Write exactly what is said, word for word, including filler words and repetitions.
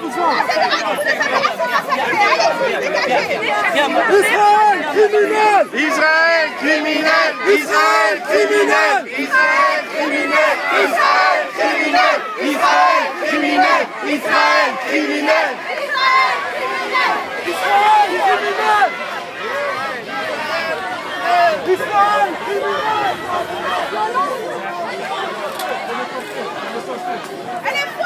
Israël criminel! Israël criminel! Israël criminel! Israël criminel! Israël criminel! Israël criminel! Israël criminel! Israël criminel!